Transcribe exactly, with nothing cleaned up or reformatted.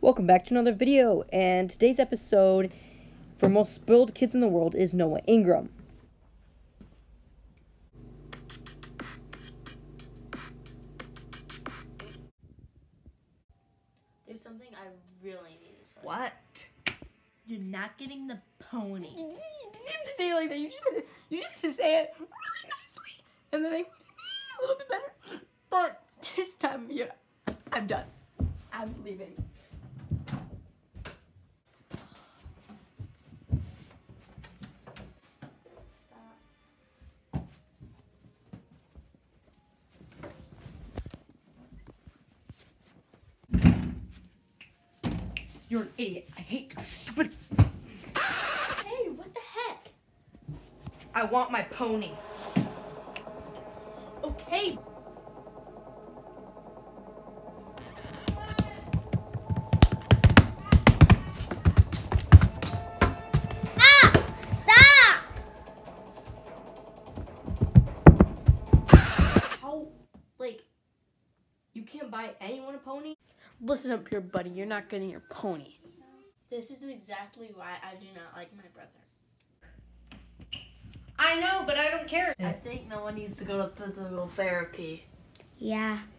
Welcome back to another video, and today's episode for most spoiled kids in the world is Noah Ingram. There's something I really need to say. What? You're not getting the pony. You didn't have to say it like that. You just, you just have to say it really nicely, and then I would be a little bit better. But this time, yeah, I'm done. I'm leaving. You're an idiot. I hate stupid. Hey, what the heck? I want my pony. Okay. Ah! Stop! How, like, you can't buy anyone a pony? Listen up here, buddy. You're not getting your pony. This is exactly why I do not like my brother. I know, but I don't care. I think no one needs to go to physical therapy. Yeah.